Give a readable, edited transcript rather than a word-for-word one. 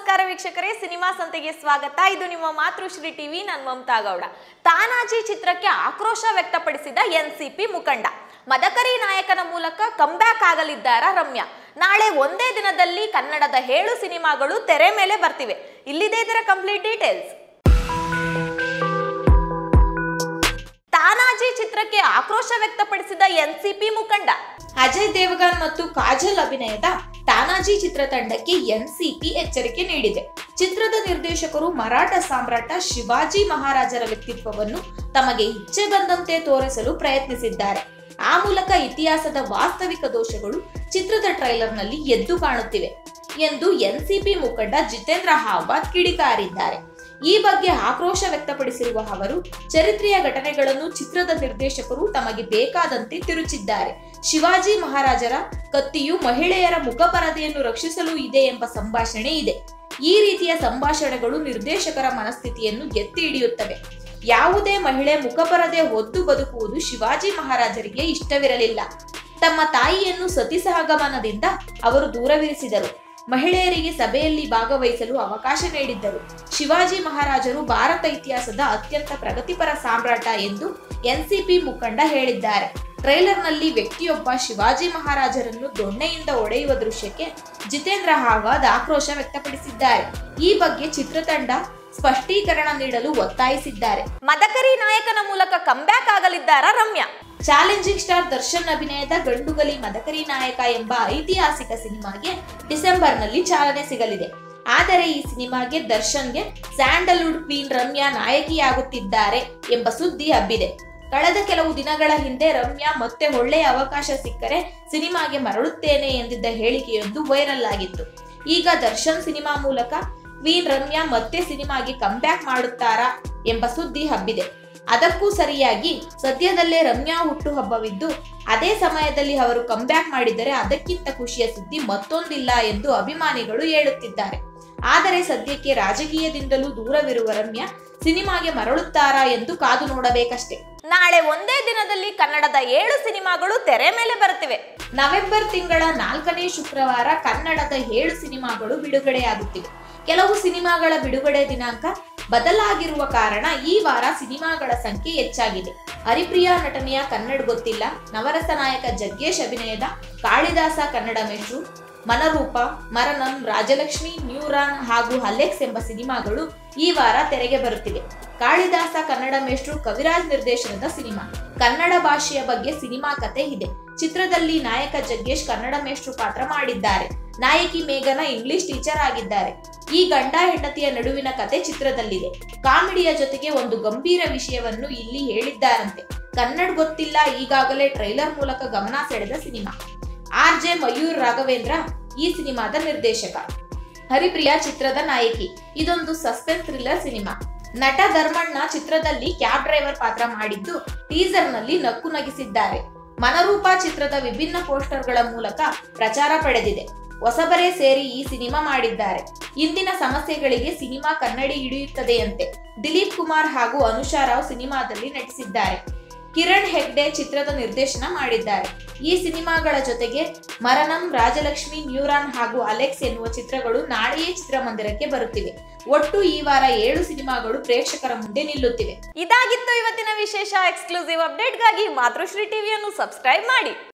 ನಮಸ್ಕಾರ ವೀಕ್ಷಕರೇ, ಸಿನಿಮಾ ಸಂತೆಗೆ ಸ್ವಾಗತ. ಇದು ನಿಮ್ಮ ಮಾತೃಶ್ರೀ ಟಿವಿ. ನಾನು ಮಮತಾ ಗೌಡ. ತಾನಾಜಿ ಚಿತ್ರಕ್ಕೆ ಆಕ್ರೋಶ ವ್ಯಕ್ತಪಡಿಸಿದ ಎನ್ಸಿಪಿ ಮುಖಂಡ. ಮದಕರಿ ನಾಯಕನ ಮೂಲಕ ಕಂಬ್ಯಾಕ್ ಆಗಲಿದ್ದಾರಾ ರಮ್ಯಾ? ನಾಳೆ ಒಂದೇ ದಿನದಲ್ಲಿ ಕನ್ನಡದ 7 ಸಿನಿಮಾಗಳು ತೆರೆ ಮೇಲೆ ಬರ್ತಿವೆ. ಇಲ್ಲಿದೆ ಇದರ ಕಂಪ್ಲೀಟ್ ಡೀಟೇಲ್ಸ್. ತಾನಾಜಿ ಚಿತ್ರಕ್ಕೆ ಆಕ್ರೋಶ ವ್ಯಕ್ತಪಡಿಸಿದ ಎನ್ಸಿಪಿ ಮುಖಂಡ. ಅಜಯ್ ದೇವಗನ್ ಮತ್ತು ಕಾಜಲ್ ಅಭಿನಯದ ತಾನಾಜಿ ಚಿತ್ರತಂಡಕ್ಕೆ ಎನ್ಸಿಪಿ ಎಚ್ಚರಿಕೆ ನೀಡಿದೆ. ಚಿತ್ರದ ನಿರ್ದೇಶಕರು ಮರಾಠ ಸಾಮ್ರಾಟ ಶಿವಾಜಿ ಮಹಾರಾಜರ ವ್ಯಕ್ತಿತ್ವವನ್ನು ತಮಗೆ ಇಚ್ಛೆ ಬಂದಂತೆ ತೋರಿಸಲು ಪ್ರಯತ್ನಿಸಿದ್ದಾರೆ. ಆ ಮೂಲಕ ಇತಿಹಾಸದ ವಾಸ್ತವಿಕ ದೋಷಗಳು ಚಿತ್ರದ ಟ್ರೈಲರ್ನಲ್ಲಿ ಎದ್ದು ಕಾಣುತ್ತಿವೆ ಎಂದು ಎನ್ಸಿಪಿ ಮುಖಂಡ ಜಿತೇಂದ್ರ ಅಹ್ವಾದ್ ಕಿಡಿಕಾರಿದ್ದಾರೆ. ಈ ಬಗ್ಗೆ ಆಕ್ರೋಶ ವ್ಯಕ್ತಪಡಿಸಿರುವ ಅವರು, ಚರಿತ್ರೆಯ ಘಟನೆಗಳನ್ನು ಚಿತ್ರದ ನಿರ್ದೇಶಕರು ತಮಗೆ ಬೇಕಾದಂತೆ ತಿರುಚಿದ್ದಾರೆ. ಶಿವಾಜಿ ಮಹಾರಾಜರ ಕತ್ತಿಯು ಮಹಿಳೆಯರ ಮುಖಪರದೆಯನ್ನು ರಕ್ಷಿಸಲು ಇದೆ ಎಂಬ ಸಂಭಾಷಣೆ ಇದೆ. ಈ ರೀತಿಯ ಸಂಭಾಷಣೆಗಳು ನಿರ್ದೇಶಕರ ಮನಸ್ಥಿತಿಯನ್ನು ಎತ್ತಿ ಹಿಡಿಯುತ್ತವೆ. ಯಾವುದೇ ಮಹಿಳೆ ಮುಖಪರದೆ ಹೊದ್ದು ಬದುಕುವುದು ಶಿವಾಜಿ ಮಹಾರಾಜರಿಗೆ ಇಷ್ಟವಿರಲಿಲ್ಲ. ತಮ್ಮ ತಾಯಿಯನ್ನು ಸತಿ ಸಹಗಮನದಿಂದ ಅವರು ದೂರವಿರಿಸಿದರು. ಮಹಿಳೆಯರಿಗೆ ಸಭೆಯಲ್ಲಿ ಭಾಗವಹಿಸಲು ಅವಕಾಶ ನೀಡಿದ್ದರು. ಶಿವಾಜಿ ಮಹಾರಾಜರು ಭಾರತ ಇತಿಹಾಸದ ಅತ್ಯಂತ ಪ್ರಗತಿಪರ ಸಾಮ್ರಾಟ ಎಂದು ಎನ್ಸಿಪಿ ಮುಖಂಡ ಹೇಳಿದ್ದಾರೆ. ಟ್ರೈಲರ್ನಲ್ಲಿ ವ್ಯಕ್ತಿಯೊಬ್ಬ ಶಿವಾಜಿ ಮಹಾರಾಜರನ್ನು ದೊಣ್ಣೆಯಿಂದ ಹೊಡೆಯುವ ದೃಶ್ಯಕ್ಕೆ ಜಿತೇಂದ್ರ ಅಹ್ವಾದ್ ಆಕ್ರೋಶ ವ್ಯಕ್ತಪಡಿಸಿದ್ದಾರೆ. ಈ ಬಗ್ಗೆ ಚಿತ್ರತಂಡ ಸ್ಪಷ್ಟೀಕರಣ ನೀಡಲು ಒತ್ತಾಯಿಸಿದ್ದಾರೆ. ಮದಕರಿ ನಾಯಕನ ಮೂಲಕ ಕಂಬ್ಯಾಕ್ ಆಗಲಿದ್ದಾರಾ ರಮ್ಯಾ? ಚಾಲೆಂಜಿಂಗ್ ಸ್ಟಾರ್ ದರ್ಶನ್ ಅಭಿನಯದ ಗಂಡುಗಲಿ ಮದಕರಿ ನಾಯಕ ಎಂಬ ಐತಿಹಾಸಿಕ ಸಿನಿಮಾಗೆ ಡಿಸೆಂಬರ್ನಲ್ಲಿ ಚಾಲನೆ ಸಿಗಲಿದೆ. ಆದರೆ ಈ ಸಿನಿಮಾಗೆ ದರ್ಶನ್ಗೆ ಸ್ಯಾಂಡಲ್ವುಡ್ ಕ್ವೀನ್ ರಮ್ಯಾ ನಾಯಕಿಯಾಗುತ್ತಿದ್ದಾರೆ ಎಂಬ ಸುದ್ದಿ ಹಬ್ಬಿದೆ. ಕಳೆದ ಕೆಲವು ದಿನಗಳ ಹಿಂದೆ ರಮ್ಯಾ ಮತ್ತೆ ಒಳ್ಳೆಯ ಅವಕಾಶ ಸಿಕ್ಕರೆ ಸಿನಿಮಾಗೆ ಮರಳುತ್ತೇನೆ ಎಂದಿದ್ದ ಹೇಳಿಕೆಯೊಂದು ವೈರಲ್ ಆಗಿತ್ತು. ಈಗ ದರ್ಶನ್ ಸಿನಿಮಾ ಮೂಲಕ ಕ್ವೀನ್ ರಮ್ಯಾ ಮತ್ತೆ ಸಿನಿಮಾಗೆ ಕಂಬ್ಯಾಕ್ ಮಾಡುತ್ತಾರಾ ಎಂಬ ಸುದ್ದಿ ಹಬ್ಬಿದೆ. ಅದಕ್ಕೂ ಸರಿಯಾಗಿ ಸದ್ಯದಲ್ಲೇ ರಮ್ಯಾ ಹುಟ್ಟುಹಬ್ಬವಿದ್ದು ಅದೇ ಸಮಯದಲ್ಲಿ ಅವರು ಕಂಬ್ಯಾಕ್ ಮಾಡಿದರೆ ಅದಕ್ಕಿಂತ ಖುಷಿಯ ಸುದ್ದಿ ಮತ್ತೊಂದಿಲ್ಲ ಎಂದು ಅಭಿಮಾನಿಗಳು ಹೇಳುತ್ತಿದ್ದಾರೆ. ಆದರೆ ಸದ್ಯಕ್ಕೆ ರಾಜಕೀಯದಿಂದಲೂ ದೂರವಿರುವ ರಮ್ಯಾ ಸಿನಿಮಾಗೆ ಮರಳುತ್ತಾರಾ ಎಂದು ಕಾದು ನೋಡಬೇಕಷ್ಟೇ. ನಾಳೆ ಒಂದೇ ದಿನದಲ್ಲಿ ಕನ್ನಡದ 7 ಸಿನಿಮಾಗಳು ತೆರೆ ಮೇಲೆ ಬರುತ್ತಿವೆ. ನವೆಂಬರ್ ತಿಂಗಳ 4ನೇ ಶುಕ್ರವಾರ ಕನ್ನಡದ 7 ಸಿನಿಮಾಗಳು ಬಿಡುಗಡೆಯಾಗುತ್ತಿವೆ. ಕೆಲವು ಸಿನಿಮಾಗಳ ಬಿಡುಗಡೆ ದಿನಾಂಕ ಬದಲಾಗಿರುವ ಕಾರಣ ಈ ವಾರ ಸಿನಿಮಾಗಳ ಸಂಖ್ಯೆ ಹೆಚ್ಚಾಗಿದೆ. ಹರಿಪ್ರಿಯಾ ನಟನೆಯ ಕನ್ನಡ ಗೊತ್ತಿಲ್ಲ, ನವರಸ ನಾಯಕ ಜಗ್ಗೇಶ್ ಅಭಿನಯದ ಕಾಳಿದಾಸ ಕನ್ನಡ ಮೆಟ್ರು, ಮನರೂಪ, ಮರನಂ, ರಾಜಲಕ್ಷ್ಮಿ, ನ್ಯೂರಾನ್ ಹಾಗೂ ಅಲೆಕ್ಸ್ ಎಂಬ ಸಿನಿಮಾಗಳು ಈ ವಾರ ತೆರೆಗೆ ಬರುತ್ತಿವೆ. ಕಾಳಿದಾಸ ಕನ್ನಡ ಮೆಟ್ರು ಕವಿರಾಜ್ ನಿರ್ದೇಶನದ ಸಿನಿಮಾ. ಕನ್ನಡ ಭಾಷೆಯ ಬಗ್ಗೆ ಸಿನಿಮಾ ಕತೆ ಇದೆ. ಚಿತ್ರದಲ್ಲಿ ನಾಯಕ ಜಗ್ಗೇಶ್ ಕನ್ನಡ ಮೇಷ್ಟ್ರು ಪಾತ್ರ ಮಾಡಿದ್ದಾರೆ. ನಾಯಕಿ ಮೇಘನ ಇಂಗ್ಲಿಷ್ ಟೀಚರ್ ಆಗಿದ್ದಾರೆ. ಈ ಗಂಡ ಹೆಂಡತಿಯ ನಡುವಿನ ಕತೆ ಚಿತ್ರದಲ್ಲಿದೆ. ಕಾಮಿಡಿಯ ಜೊತೆಗೆ ಒಂದು ಗಂಭೀರ ವಿಷಯವನ್ನು ಇಲ್ಲಿ ಹೇಳಿದ್ದಾರಂತೆ. ಕನ್ನಡ ಗೊತ್ತಿಲ್ಲ ಈಗಾಗಲೇ ಟ್ರೈಲರ್ ಮೂಲಕ ಗಮನ ಸೆಳೆದ ಸಿನಿಮಾ. RJ ಮಯೂರ್ ರಾಘವೇಂದ್ರ ಈ ಸಿನಿಮಾದ ನಿರ್ದೇಶಕ. ಹರಿಪ್ರಿಯಾ ಚಿತ್ರದ ನಾಯಕಿ. ಇದೊಂದು ಸಸ್ಪೆನ್ಸ್ ಥ್ರಿಲ್ಲರ್ ಸಿನಿಮಾ. ನಟ ಧರ್ಮಣ್ಣ ಚಿತ್ರದಲ್ಲಿ ಕ್ಯಾಬ್ ಡ್ರೈವರ್ ಪಾತ್ರ ಮಾಡಿದ್ದು ಟೀಸರ್ ನಲ್ಲಿ ನಕ್ಕು ನಗಿಸಿದ್ದಾರೆ. ಮನರೂಪ ಚಿತ್ರದ ವಿಭಿನ್ನ ಪೋಸ್ಟರ್ಗಳ ಮೂಲಕ ಪ್ರಚಾರ ಪಡೆದಿದೆ. ಹೊಸಬರೇ ಸೇರಿ ಈ ಸಿನಿಮಾ ಮಾಡಿದ್ದಾರೆ. ಇಂದಿನ ಸಮಸ್ಯೆಗಳಿಗೆ ಸಿನಿಮಾ ಕನ್ನಡಿ ಹಿಡಿಯುತ್ತದೆಯಂತೆ. ದಿಲೀಪ್ ಕುಮಾರ್ ಹಾಗೂ ಅನುಷಾ ರಾವ್ ಸಿನಿಮಾದಲ್ಲಿ ನಟಿಸಿದ್ದಾರೆ. ಕಿರಣ್ ಹೆಗ್ಡೆ ಚಿತ್ರದ ನಿರ್ದೇಶನ ಮಾಡಿದ್ದಾರೆ. ಈ ಸಿನಿಮಾಗಳ ಜೊತೆಗೆ ಮರನಂ, ರಾಜಲಕ್ಷ್ಮಿ, ನ್ಯೂರಾನ್ ಹಾಗೂ ಅಲೆಕ್ಸ್ ಎನ್ನುವ ಚಿತ್ರಗಳು ನಾಳೆಯೇ ಚಿತ್ರಮಂದಿರಕ್ಕೆ ಬರುತ್ತಿವೆ. ಒಟ್ಟು ಈ ವಾರ 7 ಸಿನಿಮಾಗಳು ಪ್ರೇಕ್ಷಕರ ಮುಂದೆ ನಿಲ್ಲುತ್ತಿವೆ. ಇದಾಗಿತ್ತು ಇವತ್ತಿನ ವಿಶೇಷ. ಎಕ್ಸ್ಕ್ಲೂಸಿವ್ ಅಪ್ಡೇಟ್ಗಾಗಿ ಮಾತೃಶ್ರೀ ಟಿವಿಯನ್ನು ಸಬ್ಸ್ಕ್ರೈಬ್ ಮಾಡಿ.